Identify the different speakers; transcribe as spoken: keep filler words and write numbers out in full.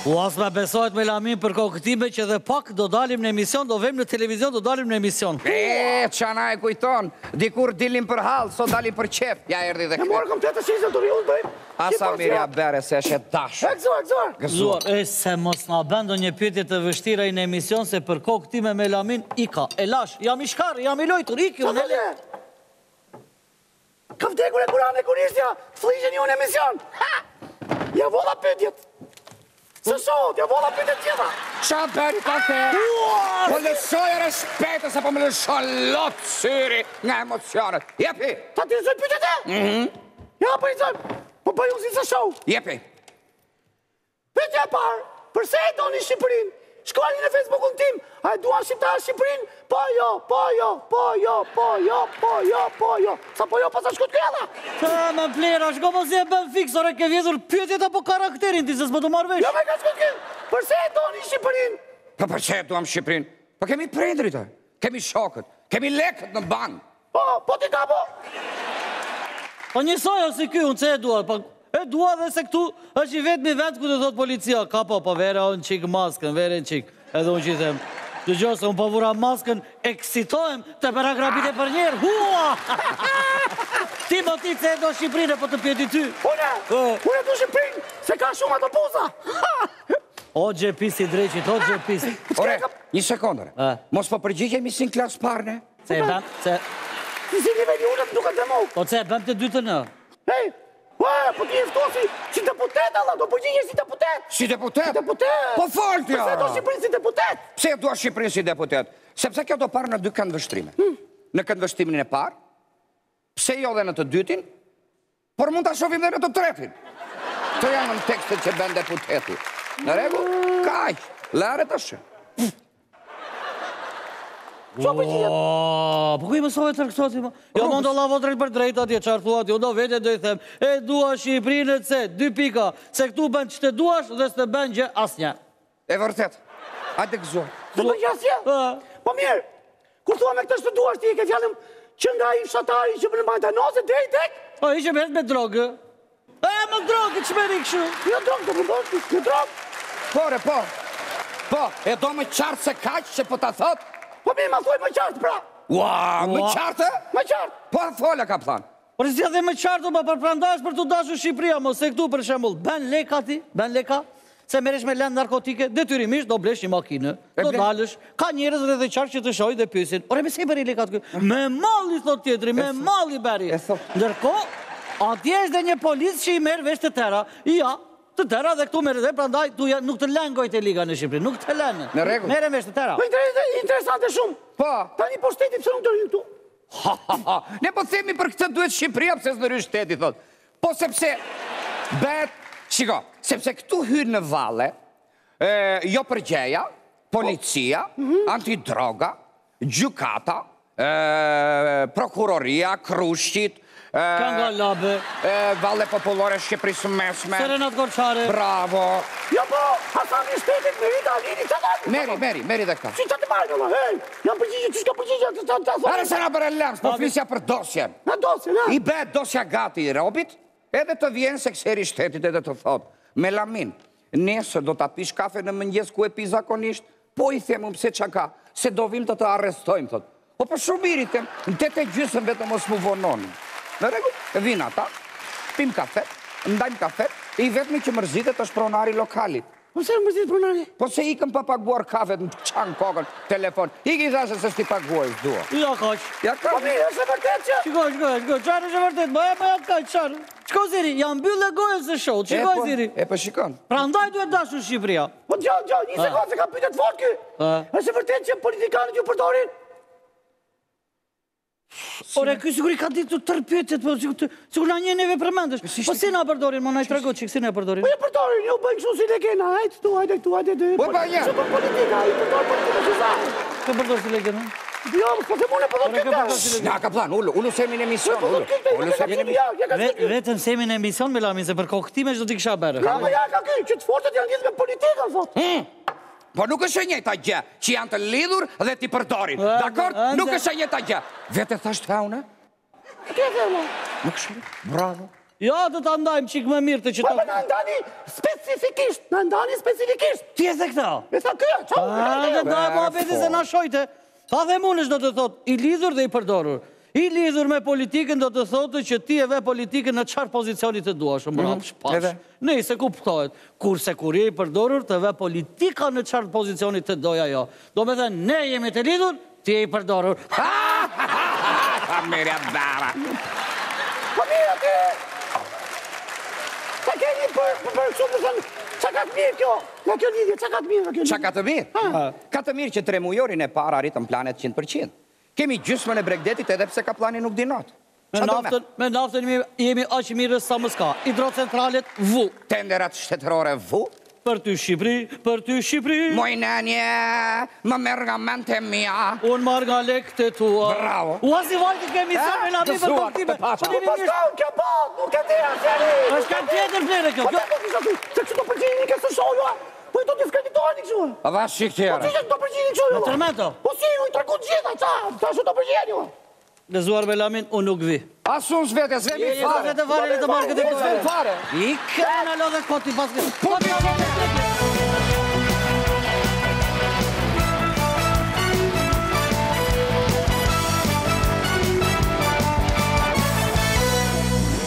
Speaker 1: U as me besojt me Lamin për kokëtime që dhe pak do dalim në emision, do vem në televizion, do dalim në emision.
Speaker 2: E, qana e kujton, dikur dilim për halë, sot dalim për qep. Ja, erdi dhe
Speaker 3: E
Speaker 2: këtë.
Speaker 3: morë kom të të shizën të rjullë, bëjmë.
Speaker 2: Asa mirja bere se është e dashë.
Speaker 3: E, gëzuar, gëzuar.
Speaker 1: Gëzuar, e se mos nga bendo një pyetje të vështira i në emision, se për kokëtime me Lamin, i ka, e lash, jam i shkarë, jam i lojtur, i kjo,
Speaker 3: Qa të Ka vdekur e kurane kurishtja, fligjën ju në emision. Ha! Ja vola pytjet. Së shot, ja vola pytjet tjeta.
Speaker 2: Qa beri ta the? Po lëshoj respetë, se po me lëshoj lotë syri nga emocionet. Jepi!
Speaker 3: Ta të nëzoj pytjet e? Ja, për i zoj. Po bëj unë si së show.
Speaker 2: Jepi!
Speaker 3: Pytja e parë, përse e doni Shqipërin? Shkruani në Facebookun tim, a e duan shqiptarë Shqipërin? Po jo, po jo, po jo, po jo, po jo, po jo. Sa po jo, pas a shkut kjela?
Speaker 1: Ta me plera, shko po si e bën fix, ore ke vjetur pyetjet apo karakterin ti, se s'po të marrë vesh.
Speaker 3: Jo me ka shkut kjela. Përse e doni Shqipërin?
Speaker 2: Po përse e duam Shqiprin? Po kemi prindrit, kemi shokët, kemi lekët në bankë.
Speaker 3: Po, po ti ka po?
Speaker 1: Po njësoj o si ky, unë që e dua, po e dua dhe se këtu është i vetëmi vend ku të thot policia, ka po, po vere o në qik maskën, vere në qik, edhe unë që i them. Të gjohë se unë po vura maskën, eksitohem të paragrafit e për njerë, hua! Ti mo ti që e do Shqiprinë, po të pjeti ty.
Speaker 3: Une, une du Shqiprin, se ka shumë ato buza.
Speaker 1: O gjepisi dreqit, o gjepisi.
Speaker 2: Ore, një sekundër,
Speaker 1: E.
Speaker 2: mos po përgjigjemi si në klasë parë, ne?
Speaker 1: Se e bëm, se...
Speaker 3: Si si një veni unë të duke të mokë.
Speaker 1: Po që e bëm të dytë në.
Speaker 3: Hej, ua, po ti e ftosi si deputet, Allah, do përgjigje si deputet.
Speaker 2: Si deputet?
Speaker 3: Deputet.
Speaker 2: Po foltja!
Speaker 3: Përse do Shqiprin si deputet?
Speaker 2: Pse e dua Shqipërinë si deputet? Sepse kjo do parë në dy këndvështrime. Në këndvështrimin e parë, pse jo dhe në të dytin, por mund të shofim dhe në të tretin. Të janë në tekstet që ben deputeti. Në regu? Kaj, lare të shë.
Speaker 3: Qa përgjigje?
Speaker 1: Po ku i mësove të rëksoti, ma? Jo, mund do lavo drejt për drejt atje, qarë thua atje, do vete do i them, e dua Shqiprinë e ce, dy pika, se këtu bën që të duash dhe s'te bën gjë asnjë.
Speaker 2: E vërtet, hajde gëzuar.
Speaker 3: Se të gjasje? Po mirë, kur thua me këtë që të duash ti e ke fjallëm që nga i fshatari që për në majta nose, dhe i tek?
Speaker 1: O, i që me me drogë. E, me drogë, që me rikëshu?
Speaker 3: Jo drogë, të përbosh, jo drogë.
Speaker 2: Pore, po, po, e do më qartë se kaqë që po ta thot?
Speaker 3: Po mirë, ma thuaj më qartë, pra.
Speaker 2: Ua, më
Speaker 1: Ua.
Speaker 2: qartë?
Speaker 3: Më qartë.
Speaker 2: Po, fola ka plan.
Speaker 1: Por si edhe më qartë, pa përprandash për të dashur Shqipëria, mos se këtu për shembull, ben leka ti, ben leka, se merresh me lëndë narkotike, detyrimisht do blesh një makinë,
Speaker 2: E
Speaker 1: do
Speaker 2: ble-
Speaker 1: dalësh, ka njerëz edhe dhe qartë që të shohin dhe pyesin. Ore me se i bëri lekat këtu? Me malli thot tjetri, me malli beri.
Speaker 2: E thot.
Speaker 1: Ndërkohë, atje është dhe një policë që i merr vesh të tëra. Ja, të tëra dhe këtu merr dhe prandaj tu ja- nuk të lën gojtë e liga në Shqipëri, nuk të lën.
Speaker 2: Në rregull.
Speaker 1: Merren vesh të tëra.
Speaker 3: Po inter- interesante shumë.
Speaker 2: Po,
Speaker 3: Tani po shteti pse nuk të rrinë këtu?
Speaker 2: ha, ha, ha. Ne po themi për këtë duhet Shqipëria pse s'ndrysh shteti, thot. Po sepse, bet, shiko, sepse këtu hyrë në valle, e, jo përgjeja, policia, antidroga, gjykata, e, prokuroria, krushqit, e,
Speaker 1: Ka nga labe,
Speaker 2: e, valle popullore Shqipërisë mesme.
Speaker 1: Serenat Gorçare.
Speaker 2: Bravo.
Speaker 3: Jo po, Hasani i shtetit, Merita Alini, që da?
Speaker 2: Meri, meri, meri dhe këta.
Speaker 3: Si që të marrë, Allah, hej, jam përgjigje, që shka përgjigje, të të të
Speaker 2: Are se na bërë lëms, po flisja për dosjen.
Speaker 3: Në dosje, na?
Speaker 2: I bet dosja gati i robit, edhe të vjen sekseri shtetit edhe të thot, me Lamin, nesër do të pish kafe në mëngjes ku e pi zakonisht, po i themë pse qa ka, se do vim të të arrestojmë, thot. O për shumirit tem, në të të gjysën vetë mos mu vononin. Në regu, vin ata, pim kafe, ndajmë kafe, i vetëmi që mërzitet është pronari lokali.
Speaker 3: Po se më zitë pronari?
Speaker 2: Po se ikëm pa paguar kafe, në qanë kokën, telefon, i ki thashe se s'ti paguaj, s'dua.
Speaker 1: Ja kaq.
Speaker 2: Ja ka,
Speaker 3: Po mirë, është e vërtet që...
Speaker 1: Shiko, shiko, shiko, qarë është e vërtet, bëja më ja kaq, qarë. Shko ziri, jam mbyllë e gojën se show,
Speaker 2: e
Speaker 1: shiko
Speaker 2: po,
Speaker 1: ziri.
Speaker 2: e po shikon.
Speaker 1: Pra ndaj duhet dashur Shqipëria.
Speaker 3: Po gjo, gjo, një sekundë se ka pytet fort ky.
Speaker 1: A.
Speaker 3: Është e vërtet që politikanët ju përdorin?
Speaker 1: Ore, ky siguri ka ditë të tërë pyetjet, po sigur sigur na një neve përmendesh. Po si na përdorin, më na i trego çik si na përdorin.
Speaker 3: Po ju përdorin, ju bëjnë kështu si legena, hajtë tu, hajde këtu, hajde dhe...
Speaker 2: Po, pa, ja.
Speaker 3: Që për politika, i përdor politika që sa.
Speaker 1: Të përdor si legend.
Speaker 3: Jo, po se mune përdor
Speaker 1: Ore,
Speaker 3: këtë.
Speaker 1: ka përdor si legend.
Speaker 2: Na ka plan, ullu, ullu semi në emision,
Speaker 3: Po
Speaker 2: ullu.
Speaker 3: përdor këtë,
Speaker 2: Ullu
Speaker 3: ja ka
Speaker 2: semi në
Speaker 3: qëtë, ja, ja ka
Speaker 1: Ve-
Speaker 3: qëtë.
Speaker 1: Vetëm semi në emision me Lamin se për kokëtime çdo ti kisha bërë.
Speaker 3: Ja, ma ja ka ky, që të fortët janë lidhë me politikën, thot.
Speaker 2: Po nuk është e njëjta gjë, që janë të lidhur dhe ti përdorin.
Speaker 1: E,
Speaker 2: Dakor?
Speaker 1: e,
Speaker 2: Nuk
Speaker 1: nxe-
Speaker 2: është e njëjta gjë. Vete thash të haune?
Speaker 3: Këtë e dhe, ma.
Speaker 2: Nuk shumë. Bravo.
Speaker 1: Ja, do ta ndajmë qik më mirë të që
Speaker 3: Po,
Speaker 1: ta...
Speaker 3: po, na ndani specifikisht, na ndani specifikisht.
Speaker 1: Ti e se këta?
Speaker 3: Me sa kjo, çau.
Speaker 1: A, dhe ndaj po apeti se na shojte. Sa dhe munësh do të thot, i lidhur dhe i përdorur. I lidhur me politikën do të thotë që ti e ve politikën në qarë pozicionit të duash, më rap shpash.
Speaker 2: edhe.
Speaker 1: Nëse kuptohet, kurse kur je i përdorur të ve politika në qarë pozicionit të doja jo. Do me thënë, ne jemi të lidhur, ti e i përdorur.
Speaker 2: Mirja dara.
Speaker 3: Po mirë ti. Sa keni për për shumë të thënë, qa ka të mirë kjo? Nga kjo lidhje, qa ka të mirë nga kjo lidhje?
Speaker 2: Qa ka të mirë? Ka të mirë që tre mujorin e para arritën planet cent për cent. Kemi gjysmën e Bregdetit edhe pse ka plani nuk dinot.
Speaker 1: Me naftën, me naftën jemi, jemi aq mirë sa më s'ka. Hidrocentralet vu.
Speaker 2: Tenderat shtetërore vu.
Speaker 1: Për ty Shqipëri, për ty Shqipëri.
Speaker 2: Moj nenje, më merr nga mente mia.
Speaker 1: Unë marrë nga lekët e tua.
Speaker 2: Bravo.
Speaker 1: Ua si vajtë kemi
Speaker 2: Ha,
Speaker 1: sa me na
Speaker 2: të
Speaker 1: mi për
Speaker 2: suar,
Speaker 1: partime.
Speaker 2: të pasha.
Speaker 1: Po
Speaker 3: Po
Speaker 1: jemi
Speaker 3: pas
Speaker 1: mirë.
Speaker 3: ka kjo po, nuk e di asjeri.
Speaker 1: është kam tjetër flere kjo.
Speaker 3: Po
Speaker 1: Kjo
Speaker 3: të po kisha ty, se kështu do përgjini një kësë shoju, a? Po i do t'i skreditohani kështu, a?
Speaker 2: A dha shik
Speaker 3: Po
Speaker 2: tjera.
Speaker 3: që që do përgjini kështu,
Speaker 1: Me
Speaker 3: a?
Speaker 1: tërmento.
Speaker 3: Po si, u i tregut gjitha, qa? Ta shu do përgjini, a?
Speaker 1: Lezuar me lamin, unë nuk vi.
Speaker 2: Asun s'vete, s'vemi
Speaker 1: Je, je,
Speaker 2: fare.
Speaker 1: s'vete fare, le të marrë këtë
Speaker 2: S'vemi fare.
Speaker 1: I këna lo dhe koti pas këtë.